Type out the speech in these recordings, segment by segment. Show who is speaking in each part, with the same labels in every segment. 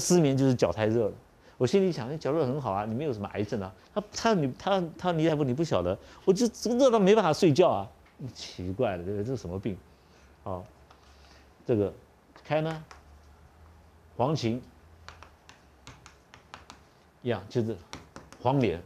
Speaker 1: 失眠就是脚太热了。我心里想，脚热很好啊，你没有什么癌症啊。他倪大夫你不晓得，我就这个热到没办法睡觉啊，奇怪了，对不对？这是什么病？哦，这个开呢，黄芩一样，就是黄连，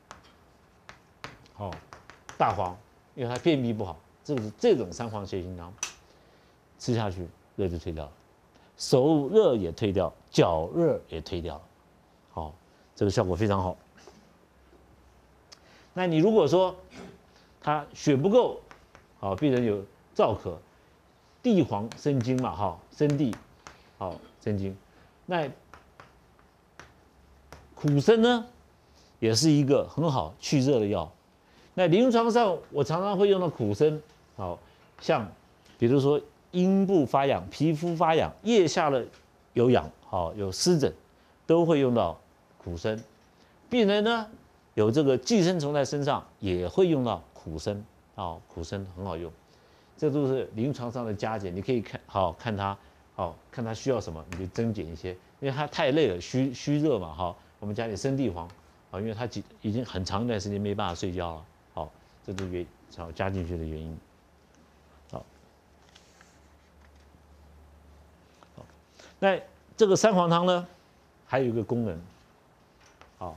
Speaker 1: 哦，大黄，因为它便秘不好，这种三黄泻心汤吃下去，热就退掉了，手热也退掉，脚热也退掉了，好，这个效果非常好。那你如果说他血不够，好，病人有燥渴，地黄生津嘛，哈，生地，好，生津。那苦参呢，也是一个很好去热的药。那临床上我常常会用到苦参，好，像比如说阴部发痒、皮肤发痒、腋下的有痒，好，有湿疹，都会用到苦参。病人呢有这个寄生虫在身上，也会用到苦参，啊，苦参很好用。这都是临床上的加减，你可以看他需要什么，你就增减一些，因为他太累了，虚热嘛，哈，我们加点生地黄，啊，因为他已经很长一段时间没办法睡觉了，好，这都是加进去的原因，好，那这个三黄汤呢，还有一个功能，好，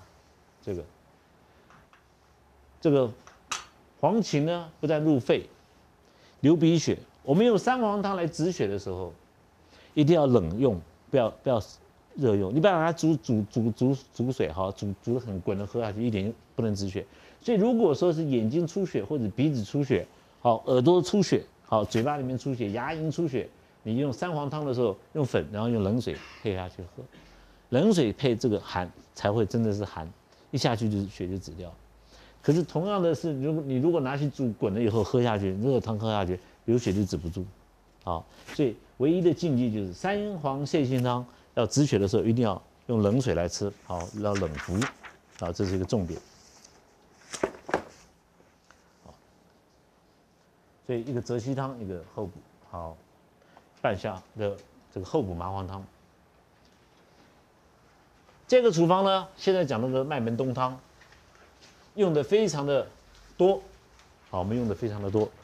Speaker 1: 这个黄芩呢，不但入肺。流鼻血，我们用三黄汤来止血的时候，一定要冷用，不要热用。你不要把它煮水哈，煮得很滚的喝下去，一点不能止血。所以如果说是眼睛出血或者鼻子出血，好，耳朵出血，好，嘴巴里面出血，牙龈出血，你用三黄汤的时候用粉，然后用冷水配下去喝，冷水配这个寒才会真的是寒，一下去就是血就止掉。可是同样的是，你如果拿去煮滚了以后喝下去，热汤喝下去，流血就止不住，好，所以唯一的禁忌就是三黄泻心汤要止血的时候一定要用冷水来吃，好，要冷服，啊，这是一个重点。好，所以一个泽西汤，一个厚补，好，半夏的这个厚补麻黄汤。这个处方呢，现在讲那个麦门冬汤。用的非常的多，好，我们用的非常的多。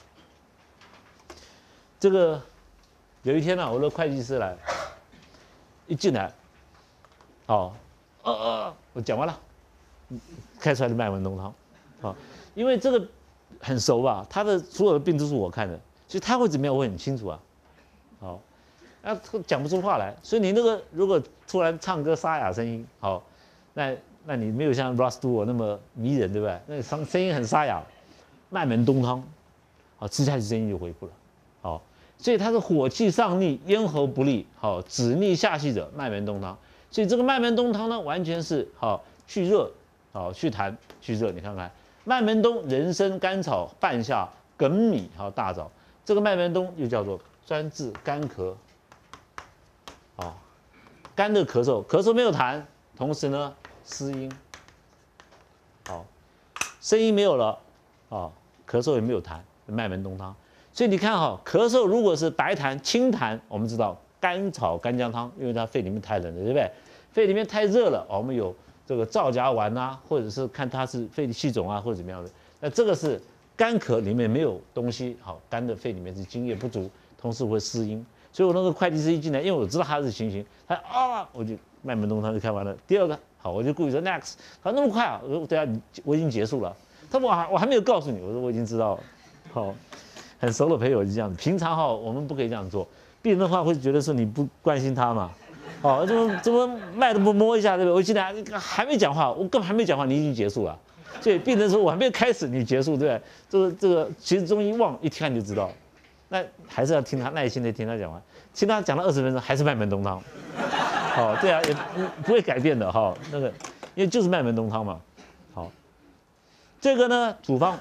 Speaker 1: 这个有一天呢，我的会计师来，一进来，好，我讲完了，开出来的麦门冬汤，好，因为这个很熟吧，他的所有的病都是我看的，所以他会怎么样，我很清楚啊，好，他讲不出话来，所以你那个如果突然唱歌沙哑声音，好，那你没有像 Ross Stewart 那么迷人，对不对？那声音很沙哑，麦门冬汤，好，吃下去声音就恢复了，好，所以它是火气上逆、咽喉不利，好，止逆下气者，麦门冬汤。所以这个麦门冬汤呢，完全是好去热，好祛痰去热。你看看，麦门冬、人参、甘草、半夏、粳米，还有大枣，这个麦门冬又叫做专治干咳，好，干的咳嗽没有痰，同时呢。湿音，好，声音没有了，啊，咳嗽也没有痰，麦门冬汤。所以你看哈，咳嗽如果是白痰、清痰，我们知道甘草干姜汤，因为它肺里面太冷了，对不对？肺里面太热了，我们有这个皂荚丸啊，或者是看它是肺气肿啊，或者怎么样的。那这个是干咳里面没有东西，好，干的肺里面是津液不足，同时会湿音。所以我那个会计师一进来，因为我知道他是情形，我就麦门冬汤就开完了。第二个。好，我就故意说 next， 他说那么快啊？我说对啊，我已经结束了。他说我还没有告诉你，我说我已经知道了。好，很熟的朋友就这样子。平常哈，我们不可以这样做，病人的话会觉得说你不关心他嘛。好，怎么脉都不摸一下，对不对？我进来还没讲话，我根本还没讲话，你已经结束了。所以病人说我还没有开始，你结束，对不对？这个其实中医望一看就知道。那还是要听他耐心的听他讲完，听他讲了20分钟，还是麦门冬汤。好，对啊，也不会改变的哈。那个，因为就是麦门冬汤嘛。好，这个呢，处方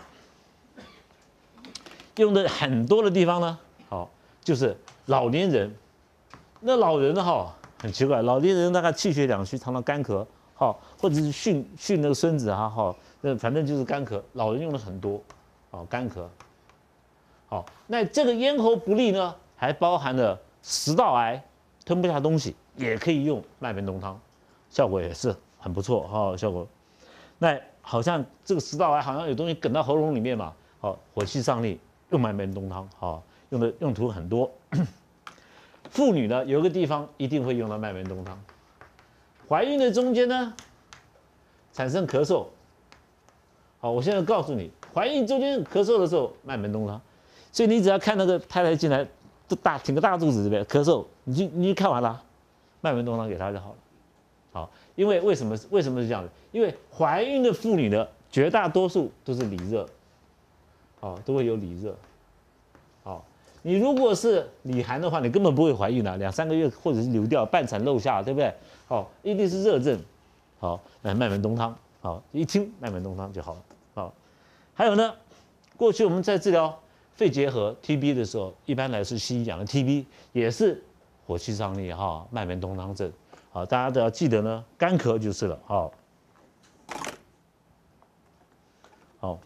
Speaker 1: 用的很多的地方呢，好，就是老年人。那老人哈，很奇怪，老年人大概气血两虚，常常干咳，好，或者是训那个孙子哈，好，那反正就是干咳，老人用的很多，好，干咳。好，那这个咽喉不利呢，还包含了食道癌，吞不下东西。 也可以用麦门冬汤，效果也是很不错哈、效果。那好像这个食道癌好像有东西梗到喉咙里面嘛，好、火气上逆，用麦门冬汤，好、用途很多。妇女呢，有一个地方一定会用到麦门冬汤，怀孕的中间呢，产生咳嗽。好，我现在告诉你，怀孕中间咳嗽的时候，麦门冬汤。所以你只要看那个太太进来，挺个大肚子，对不对？咳嗽，你看完了，麦门冬汤给她就好了。好，因为为什么是这样的？因为怀孕的妇女呢，绝大多数都是里热，好，都会有里热。好，你如果是里寒的话，你根本不会怀孕啊，2、3个月或者是流掉、半产漏下，对不对？好，一定是热症。好，那麦门冬汤，好，一听麦门冬汤就好了。好，还有呢，过去我们在治疗肺结核 TB 的时候，一般来说西医讲的 TB 也是火气上逆哈，麦门冬汤症。好，大家都要记得呢，干咳就是了。好，好，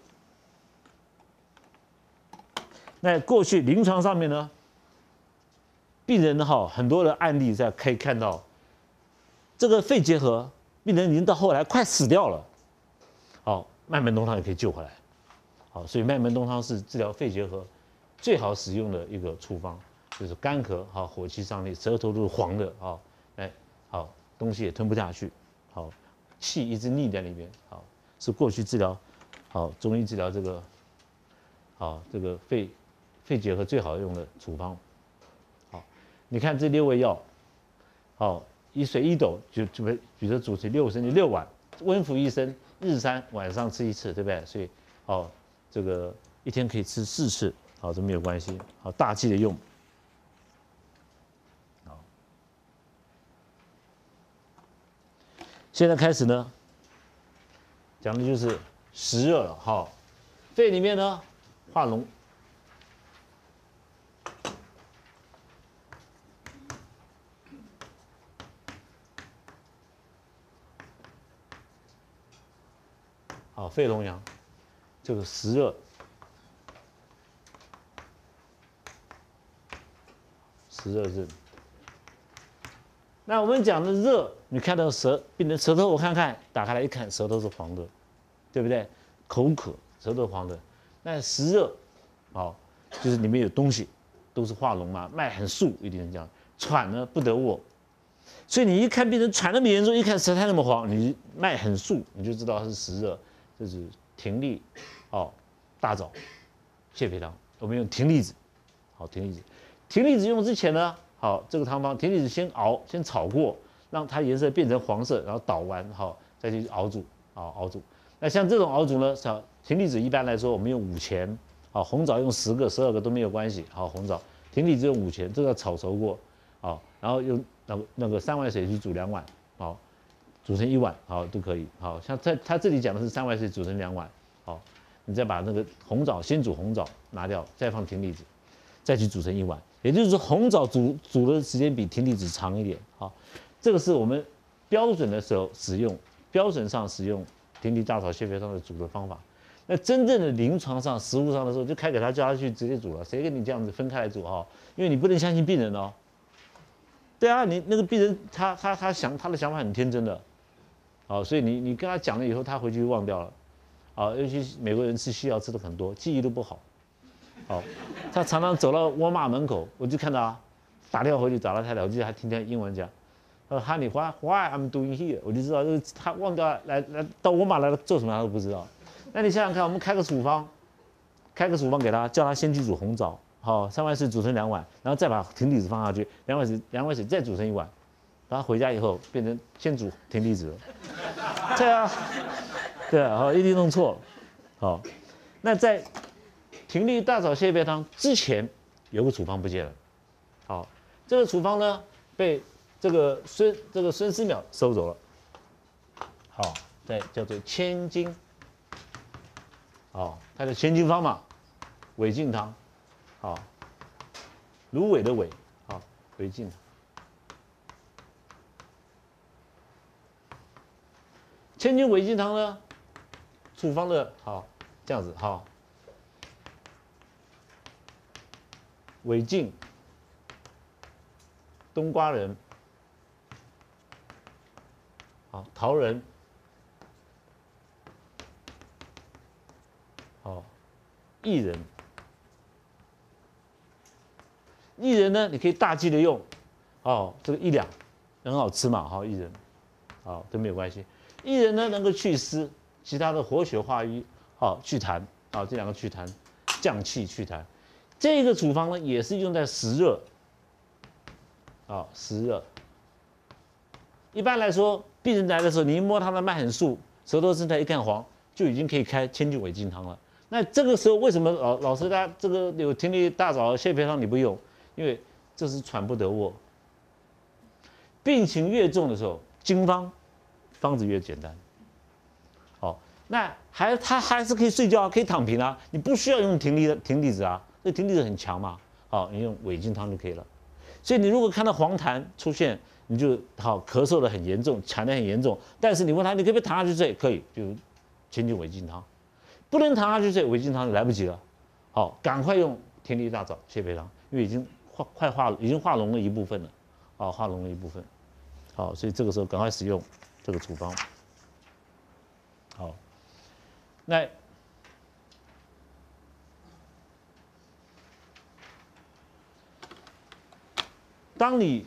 Speaker 1: 那过去临床上面呢，病人哈很多的案例可以看到，这个肺结核病人已经到后来快死掉了，好，麦门冬汤也可以救回来。好，所以麦门冬汤是治疗肺结核最好使用的一个处方，就是干咳，好，火气上逆，舌头都是黄的，好，好，东西也吞不下去，好，气一直腻在里面，好，是过去治疗，好，中医治疗这个，好，这个肺结核最好用的处方。好，你看这6味药，好，一水1斗，比如煮成6升就6碗，温服1升，日3，晚上吃1次，对不对？所以，好，这个一天可以吃4次，好，这没有关系，好，大剂的用。好，现在开始呢，讲的就是湿热了，好，肺里面呢化脓。好，肺龙阳，这个湿热，湿热症。那我们讲的热，你看到病人舌头，我看看，打开来一看，舌头是黄的，对不对？口渴，舌头黄的。那湿热，好，就是里面有东西，都是化脓嘛，脉很肃，一定是这样。喘呢不得卧，所以你一看病人喘那么严重，一看舌苔那么黄，你脉很肃，你就知道它是湿热。这是葶苈，好，大枣、泻肺汤，我们用葶苈子，好，葶苈子。葶苈子用之前呢，好，这个汤方，葶苈子先炒过，让它颜色变成黄色，然后捣完，好，再去熬煮，好，熬煮。那像这种熬煮呢，葶苈子一般来说我们用5钱，好，红枣用10个、12个都没有关系，好，红枣，葶苈子用5钱，这个炒熟过，好，然后用那个3碗水去煮2碗，好。煮成1碗，好，都可以。好像他这里讲的是3碗水煮成2碗，好，你再把那个红枣先煮红枣拿掉，再放葶苈子，再去煮成1碗。也就是说，红枣煮的时间比葶苈子长一点。好，这个是我们标准的时候标准上使用葶苈大枣泻肺汤的煮的方法。那真正的临床上、实务上的时候，就开给他叫他去直接煮了，谁跟你这样子分开来煮哈？因为你不能相信病人哦。对啊，你那个病人他的想法很天真的。好，所以你跟他讲了以后，他回去就忘掉了，啊，尤其美国人吃西药吃的很多，记忆都不好，好，他常常走到沃尔玛门口，我就看到啊，打电话回去找他太太，我记得还听见英文讲，他说 Honey, why I'm doing here， 我就知道他忘掉来到沃尔玛来做什么他都不知道。那你想想看，我们开个处方给他，叫他先去煮红枣，好，3碗水煮成2碗，然后再把葶苈子放下去，2碗水再煮成1碗。然后回家以后变成先煮葶苈子了，对啊，对啊，好，一定弄错，好，那在葶苈大枣泻肺汤之前有个处方不见了，好，这个处方呢被这个孙思邈收走了，好，叫做千金，好，它的千金方嘛，韦敬汤，好，芦苇的苇，好，韦敬汤。千金韦敬汤呢，处方的好这样子好，韦敬，冬瓜人， 好，桃仁，好，薏仁，薏仁呢，你可以大剂的用，哦，这个1两，很好吃嘛，好，薏仁，好，都没有关系。薏仁呢能够祛湿，其他的活血化瘀，好，祛痰，啊，这2个祛痰，降气祛痰。这个处方呢也是用在实热，啊，实热。一般来说，病人来的时候，你一摸他的脉很肃，舌头生态一看黄，就已经可以开千金尾金汤了。那这个时候为什么老师他这个有听力大枣泻肺汤你不用？因为这是喘不得卧。病情越重的时候，经方子越简单。好，那他还是可以睡觉啊，可以躺平啊，你不需要用停离子啊，这停离子很强嘛。好，你用尾金汤就可以了。所以你如果看到黄痰出现，你就好咳嗽的很严重，痰的很严重，但是你问他你可不可以躺下去睡？可以，就千金尾金汤。不能躺下去睡，尾金汤就来不及了。好，赶快用天地大枣泻肺汤，因为已经已经化脓了一部分了。好，化脓了一部分。好，所以这个时候赶快使用这个处方。好，那当你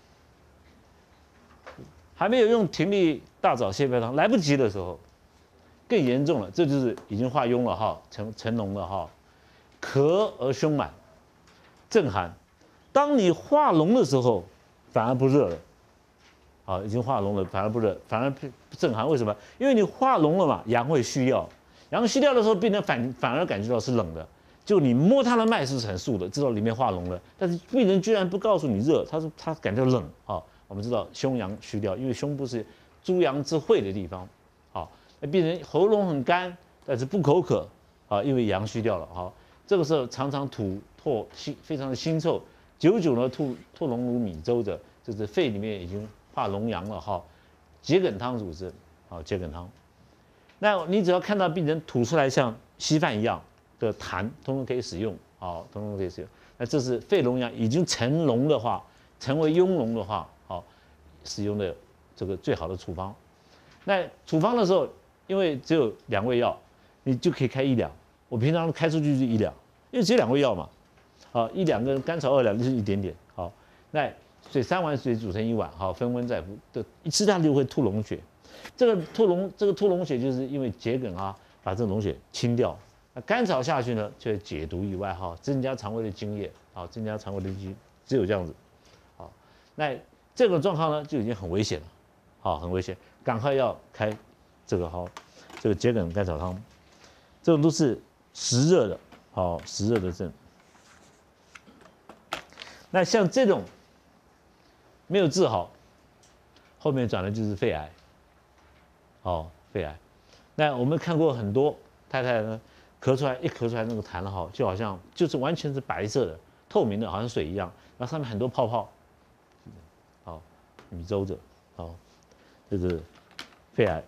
Speaker 1: 还没有用停力大枣泻肺汤来不及的时候，更严重了，这就是已经化痈了哈，成脓了哈，咳而胸满，症寒。当你化脓的时候，反而不热了，啊，已经化脓了，反而不热，反而症寒。为什么？因为你化脓了嘛，阳会虚掉，阳虚掉的时候，病人反而感觉到是冷的。就你摸他的脉是很肃的，知道里面化脓了，但是病人居然不告诉你热，他说他感觉冷啊。我们知道胸阳虚掉，因为胸部是诸阳之会的地方，好，那病人喉咙很干，但是不口渴啊，因为阳虚掉了，好，这个时候常常吐唾非常的腥臭，久久呢吐脓如米粥的，就是肺里面已经化脓阳了哈。桔梗汤主治，好，桔梗汤。那你只要看到病人吐出来像稀饭一样的痰，通通可以使用，好，通通可以使用。那这是肺脓阳已经成脓的话，成为痈脓的话，好，使用的这个最好的处方。那处方的时候，因为只有2味药，你就可以开1两。我平常开出去就1两，因为只有2味药嘛，好，1两跟甘草2两就是一点点，好，那3碗水煮成1碗，好，分温再服，一吃下去就会吐脓血。这个吐脓血就是因为桔梗啊，把这脓血清掉。那甘草下去呢，就解毒以外哈，增加肠胃的津液，好，增加肠胃的津，只有这样子，好，那这种状况呢就已经很危险了，好，很危险，赶快要开这个好，这个桔梗甘草汤，这种都是实热的，好，实热的症。那像这种没有治好，后面转的就是肺癌，好，肺癌。那我们看过很多太太呢，咳出来那个痰了哈，就好像就是完全是白色的、透明的，好像水一样，然后上面很多泡泡，好，米粥的，好，这是肺癌。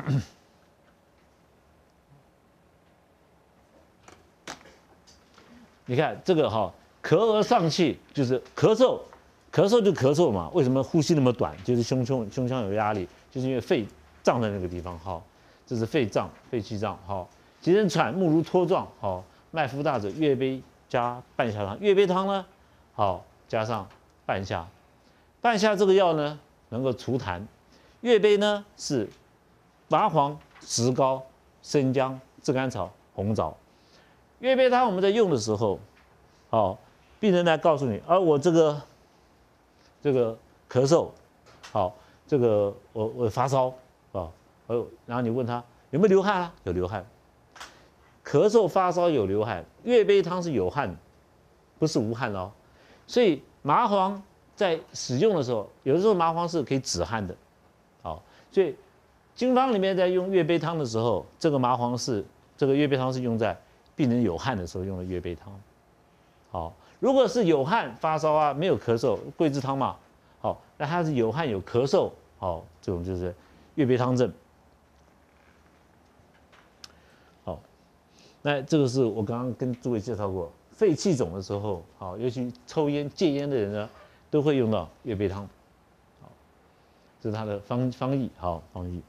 Speaker 1: 你看这个哈，咳而上气，就是咳嗽就咳嗽嘛。为什么呼吸那么短？就是胸腔有压力，就是因为肺胀在那个地方。好，这是肺胀、肺气胀。好，急人喘，目如脱状。好，脉浮大者，月杯加半夏汤。月杯汤呢，好，加上半夏。半夏这个药呢，能够除痰。月杯呢是麻黄、石膏、生姜、炙甘草、红枣。月杯汤我们在用的时候，好，病人来告诉你，我这个咳嗽，好，这个我发烧啊，然后你问他有没有流汗啊？有流汗。咳嗽发烧有流汗，月杯汤是有汗，不是无汗哦。所以麻黄在使用的时候，有的时候麻黄是可以止汗的，好，所以经方里面在用月杯汤的时候，这个月杯汤是用在病人有汗的时候用的月杯汤，好，如果是有汗发烧啊，没有咳嗽，桂枝汤嘛，好，那它是有汗有咳嗽，好，这种就是月杯汤症，好，那这个是我刚刚跟诸位介绍过，肺气肿的时候，好，尤其抽烟戒烟的人呢，都会用到月杯汤，好， 这是它的方义，好，方义。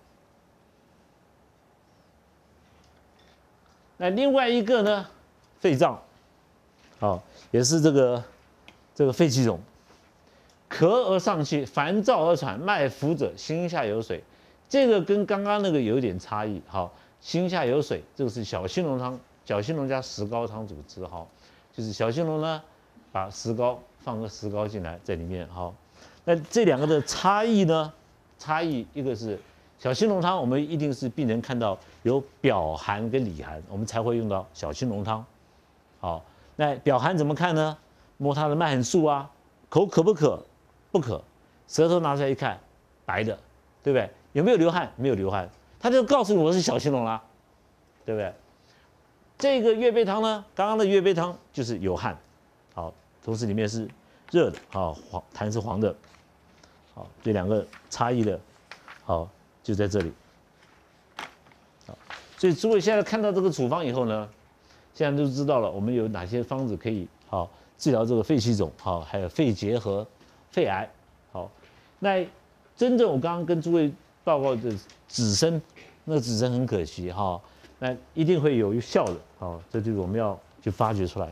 Speaker 1: 那另外一个呢，肺脏，好，也是这个肺气肿，咳而上气，烦躁而喘，脉浮者，心下有水。这个跟刚刚那个有一点差异，好，心下有水，这个是小青龙汤，小青龙加石膏汤主治，好，就是小青龙呢，把石膏放个石膏进来在里面，好，那这两个的差异呢，一个是小青龙汤，我们一定是病人看到有表寒跟里寒，我们才会用到小青龙汤，好，那表寒怎么看呢？摸他的脉很肃啊，口渴不渴？不渴，舌头拿出来一看，白的，对不对？有没有流汗？没有流汗，他就告诉你我是小青龙啦，对不对？这个月贝汤呢，刚刚的月贝汤就是有汗，好，同时里面是热的，好，痰是黄的，好，这两个差异的，好，就在这里，好，所以诸位现在看到这个处方以后呢，现在就知道了我们有哪些方子可以好治疗这个肺气肿，好，还有肺结核、肺癌，好，那真正我刚刚跟诸位报告的止身，那止身很可惜哈，那一定会有效的，好，这就是我们要去发掘出来。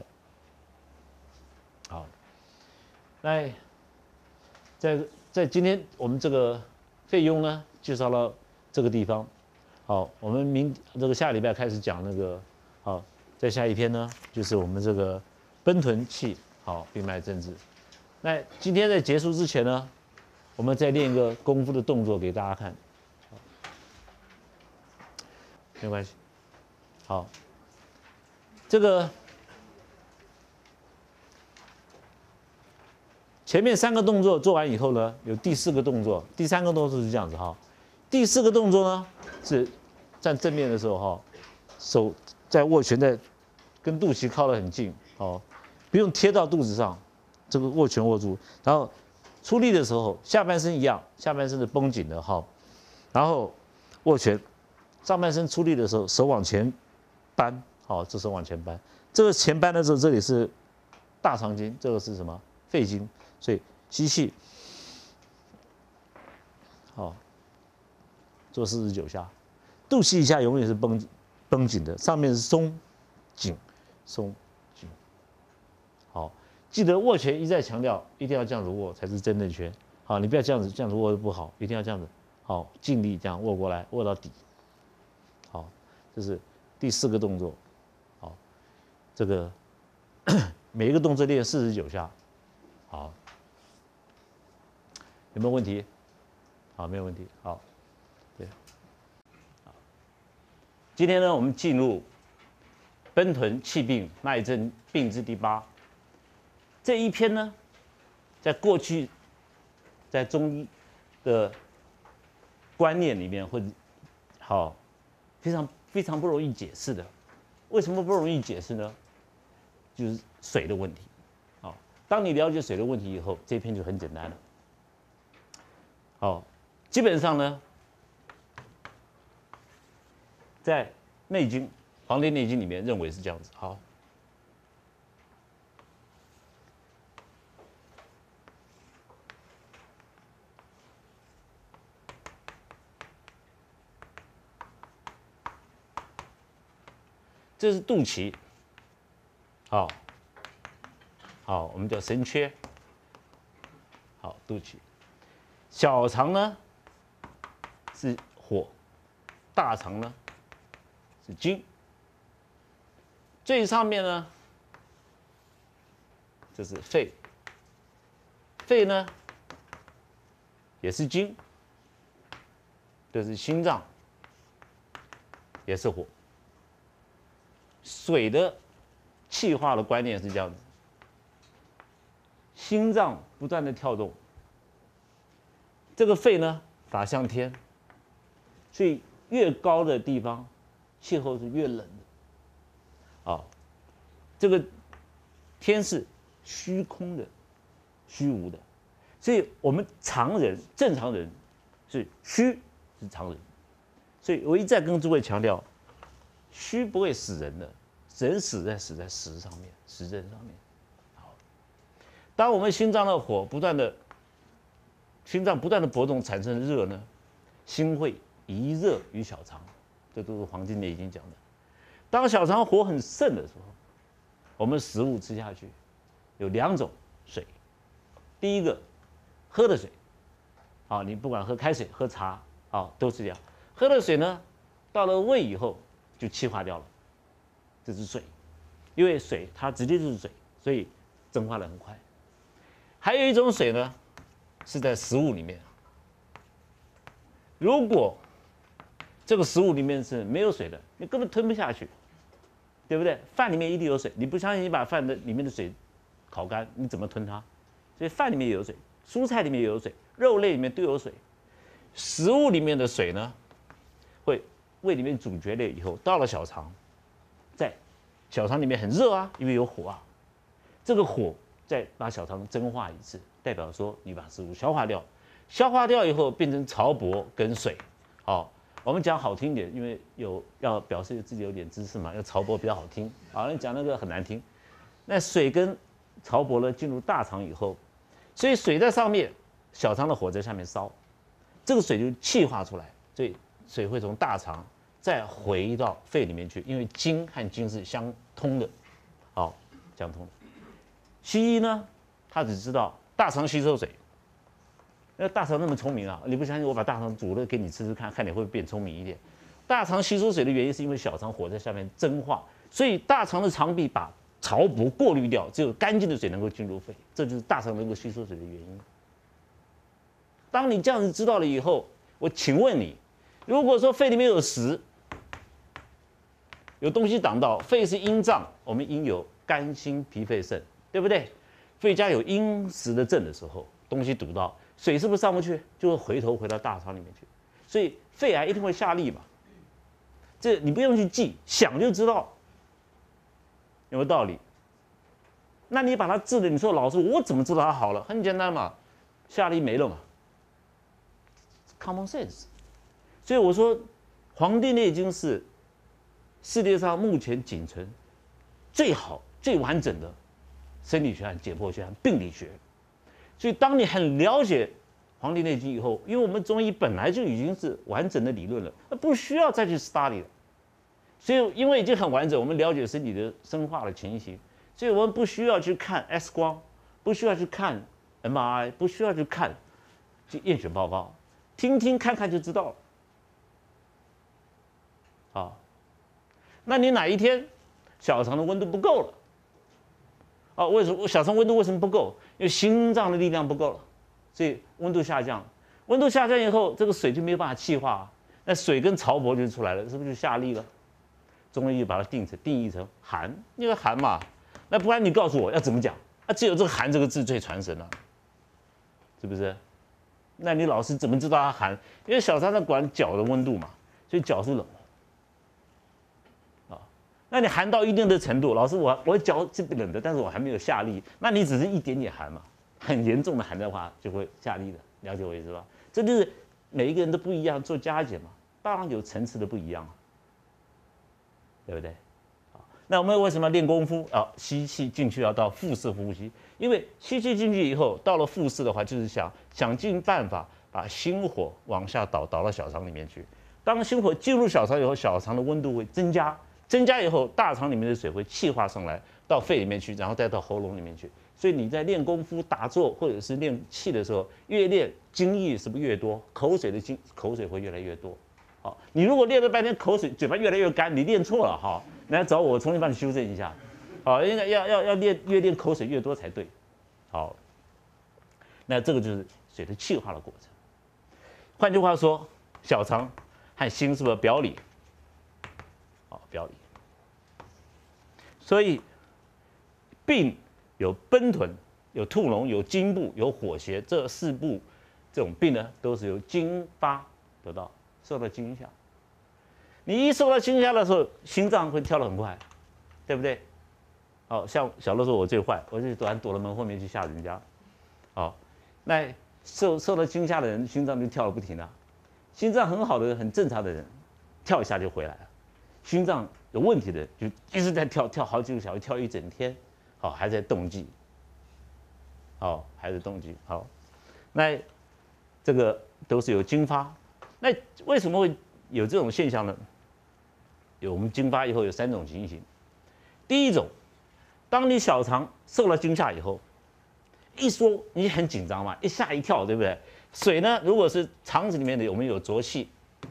Speaker 1: 好，那在今天我们这个费用呢，介绍到这个地方，好，我们这个下礼拜开始讲那个，好，在下一篇呢，就是我们这个奔豚气，好，病脉政治。那今天在结束之前呢，我们再练一个功夫的动作给大家看，没关系。好，这个前面3个动作做完以后呢，有第4个动作，第3个动作是这样子哈。第4个动作呢是站正面的时候哈，手在握拳在跟肚脐靠得很近，哦，不用贴到肚子上，这个握拳握住，然后出力的时候下半身一样，下半身是绷紧的哈，然后握拳，上半身出力的时候手往前扳，好，这手往前扳，这个前扳的时候这里是大肠经，这个是什么？肺经，所以吸气，好，做49下，肚脐以下永远是绷紧的，上面是松紧，好，记得握拳一再强调，一定要这样子握才是真正拳，好，你不要这样子握不好，一定要这样子，好，尽力这样握过来，握到底，好，这是第4个动作，好，这个每一个动作练49下，好，有没有问题？好，没有问题，好，对，好，今天呢，我们进入奔豚气病脉症病之第8这一篇呢，在过去在中医的观念里面，会好非常不容易解释的。为什么不容易解释呢？就是水的问题。好，当你了解水的问题以后，这篇就很简单了。好，基本上呢，在《内经》《黄帝内经》里面认为是这样子。好。这是肚脐，好，我们叫神阙，好，肚脐。小肠呢是火，大肠呢是金。最上面呢，这是肺，肺呢也是金，这是心脏，也是火。水的气化的观念是这样子，心脏不断的跳动，这个肺呢法向天，所以越高的地方气候是越冷的，啊，这个天是虚空的、虚无的，所以我们正常人是虚是常人，所以我一再跟诸位强调。虚不会死人的，人死在实上面，实证上面。好，当我们心脏的火不断的心脏不断的搏动产生的热呢，心会移热于小肠，这都是《黄帝内经》讲的。当小肠火很盛的时候，我们食物吃下去有2种水，第一个喝的水，你不管喝开水、喝茶，都是这样。喝的水呢，到了胃以后就气化掉了，这是水，因为水它直接就是水，所以蒸发的很快。还有一种水呢，是在食物里面。如果这个食物里面是没有水的，你根本吞不下去，对不对？饭里面一定有水，你不相信，你把饭的里面的水烤干，你怎么吞它？所以饭里面也有水，蔬菜里面也有水，肉类里面都有水。食物里面的水呢，会胃里面咀嚼了以后，到了小肠，在小肠里面很热啊，因为有火啊，这个火再把小肠蒸化一次，代表说你把食物消化掉，消化掉以后变成潮帛跟水。我们讲好听点，因为要表示自己有点知识嘛，要潮帛比较好听。你讲那个很难听。那水跟潮帛呢进入大肠以后，所以水在上面，小肠的火在下面烧，这个水就气化出来，所以水会从大肠再回到肺里面去，因为筋和筋是相通的，相通的。西医呢，他只知道大肠吸收水。那大肠那么聪明啊！你不相信，我把大肠煮了给你吃吃看，看你会不会变聪明一点。大肠吸收水的原因是因为小肠火在下面蒸化，所以大肠的肠壁把潮帛过滤掉，只有干净的水能够进入肺，这就是大肠能够吸收水的原因。当你这样子知道了以后，我请问你，如果说肺里面有石，有东西挡到，肺是阴脏，我们阴有肝、心、脾、肺、肾，对不对？肺家有阴实的症的时候，东西堵到。水是不是上不去，就会回到大肠里面去，所以肺癌一定会下痢嘛。这你不用去记，想就知道，有没有道理？那你把它治了，你说老师我怎么知道它好了？很简单嘛，下痢没了嘛 ，common sense。所以我说，《黄帝内经》是世界上目前仅存最好、最完整的生理学和解剖学和病理学。所以，当你很了解《黄帝内经》以后，因为我们中医本来就已经是完整的理论了，那不需要再去 study 了。所以，因为已经很完整，我们了解身体的生化的情形，所以我们不需要去看 X 光，不需要去看 MRI， 不需要去看验血报告，听听看看就知道了。那你哪一天小肠的温度不够了？为什么小肠温度为什么不够？因为心脏的力量不够了，所以温度下降。温度下降以后，这个水就没有办法气化，那水跟潮帛就出来了，是不是就下痢了？中医就把它定义成寒，因为寒嘛。那不然你告诉我要怎么讲？只有这个寒这个字最传神了，是不是？那你老师怎么知道它寒？因为小肠在管脚的温度嘛，所以脚是冷的。那你寒到一定的程度，老师我脚是冷的，但是我还没有下痢，那你只是一点点寒嘛，很严重的寒的话就会下痢的，了解我意思吧？这就是每一个人都不一样，做加减嘛，当然有层次的不一样，对不对？那我们为什么要练功夫啊？吸气进去要到腹式呼吸，因为吸气进去以后，到了腹式的话，就是想尽办法把心火往下导到小肠里面去。当心火进入小肠以后，小肠的温度会增加。增加以后，大肠里面的水会气化上来，到肺里面去，然后再到喉咙里面去。所以你在练功夫、打坐或者是练气的时候，越练津液是不是越多？口水会越来越多。你如果练了半天口水，嘴巴越来越干，你练错了你来找我重新帮你修正一下。应该要越练口水越多才对。那这个就是水的气化的过程。换句话说，小肠和心是不是表里？表里。所以病有奔豚、有兔脓、有惊部、有火邪，这4部这种病呢，都是由惊发得到，受到惊吓。你一受到惊吓的时候，心脏会跳得很快，对不对？像小的时候我最坏，我就躲到门后面去吓人家。那受到惊吓的人，心脏就跳得不停了。心脏很好的人、很正常的人，跳一下就回来了。心脏有问题的就一直在跳好几个小时，跳一整天，还在动悸，还在动悸。那这个都是有经发。那为什么会有这种现象呢？我们经发以后有3种情形。第一种，当你小肠受了惊吓以后，一缩你很紧张嘛，一吓一跳，对不对？水呢，如果是肠子里面的我们有浊气，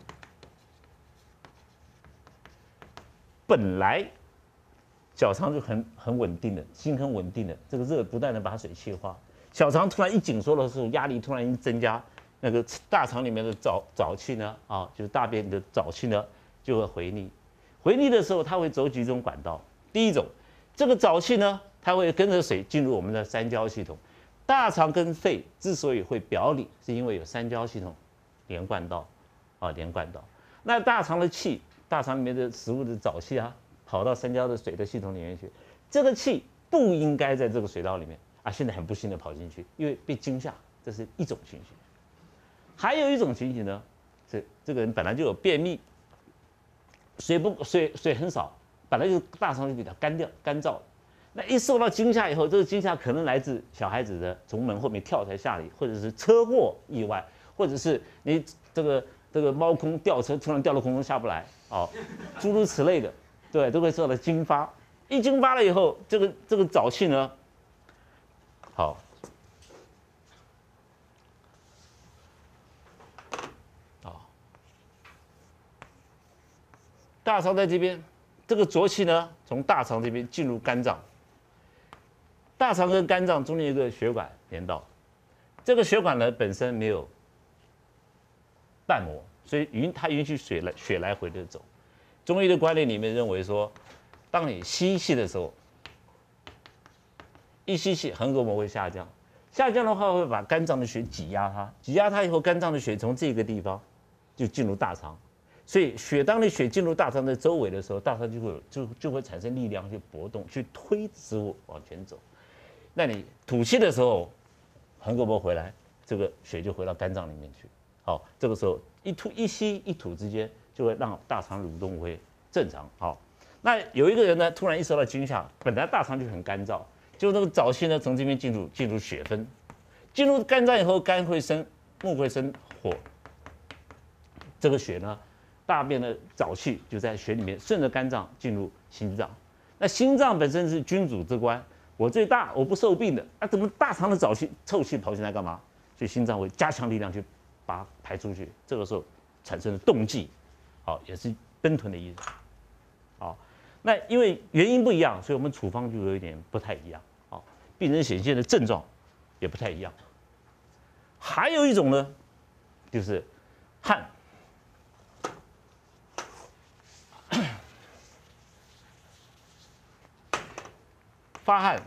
Speaker 1: 本来小肠就很稳定的，心很稳定的，这个热不断的把水气化。小肠突然一紧缩的时候，压力突然一增加，那个大肠里面的沼气呢，就是大便的沼气呢，就会回逆。回逆的时候，它会走几种管道。第一种，这个沼气呢，它会跟着水进入我们的三焦系统。大肠跟肺之所以会表里，是因为有三焦系统连贯道，连贯道。那大肠的气，大肠里面的食物的沼气啊，跑到三焦的水的系统里面去，这个气不应该在这个水道里面现在很不幸的跑进去，因为被惊吓，这是一种情形。还有一种情形呢，是这个人本来就有便秘，水很少，本来就大肠就比较干燥。那一受到惊吓以后，这个惊吓可能来自小孩子的从门后面跳才下来，或者是车祸意外，或者是你这个猫空吊车突然掉到空中下不来，诸如此类的，对，都会受到惊发。一惊发了以后，这个沼气呢，大肠在这边，这个浊气呢，从大肠这边进入肝脏。大肠跟肝脏中间有一个血管连到，这个血管呢本身没有瓣膜，所以它允许血来回的走。中医的观念里面认为说，当你吸气的时候，一吸气横膈膜会下降，下降的话会把肝脏的血挤压它，挤压它以后，肝脏的血从这个地方就进入大肠。所以当你血进入大肠的周围的时候，大肠就会产生力量去搏动，去推食物往前走。那你吐气的时候，横膈膜回来，这个血就回到肝脏里面去。这个时候一吸一吐之间，就会让大肠蠕动会正常。那有一个人呢，突然一受到惊吓，本来大肠就很干燥，就那个沼气呢从这边进入血分，进入肝脏以后，肝会生木会生火，这个血呢。大便的沼气就在血里面顺着肝脏进入心脏，那心脏本身是君主之官，我最大，我不受病的，怎么大肠的沼气臭气跑进来干嘛？所以心脏会加强力量去把它排出去，这个时候产生的动悸，也是奔豚的意思。那因为原因不一样，所以我们处方就有一点不太一样，病人显现的症状也不太一样。还有一种呢，就是汗。发汗，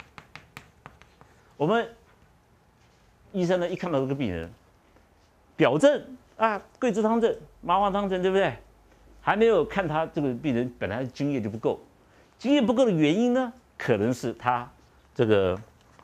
Speaker 1: 我们医生呢一看到这个病人，表症桂枝汤症、麻黄汤症，对不对？还没有看他这个病人本来津液就不够，津液不够的原因呢，可能是他这个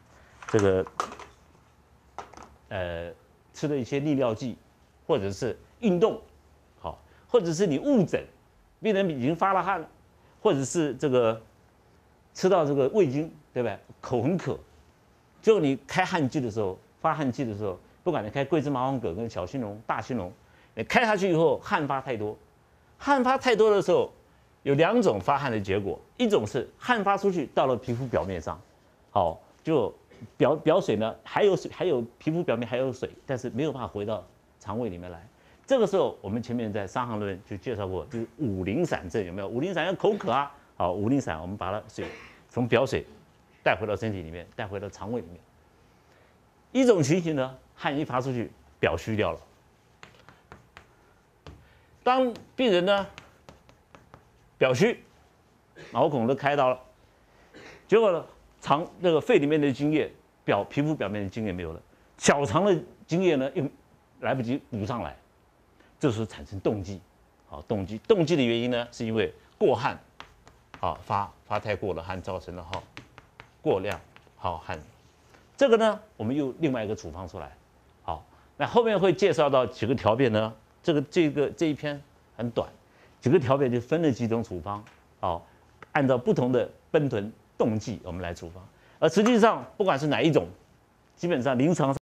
Speaker 1: 吃的一些利尿剂，或者是运动，或者是你误诊，病人已经发了汗了，或者是这个。吃到这个味精，对不对？口很渴，就你开汗剂的时候，发汗剂的时候，不管你开桂枝麻黄葛跟小青龙、大青龙，你开下去以后汗发太多，汗发太多的时候，有2种发汗的结果，一种是汗发出去到了皮肤表面上，就表水呢还有水，还有皮肤表面还有水，但是没有办法回到肠胃里面来。这个时候我们前面在《伤寒论》就介绍过，就是五苓散症，有没有？五苓散要口渴五苓散我们把它水从表水带回到身体里面，带回到肠胃里面。一种情形呢，汗一发出去，表虚掉了。当病人呢表虚，毛孔都开到了，结果呢这个肺里面的津液，皮肤表面的津液没有了，小肠的津液呢又来不及补上来，这时候产生动悸。动悸的原因呢，是因为过汗。发太过了汗造成的过量汗，这个呢我们又另外一个处方出来。那后面会介绍到几个条便呢，这一篇很短，几个条便就分了几种处方，按照不同的奔豚动悸我们来处方，而实际上不管是哪一种，基本上临床上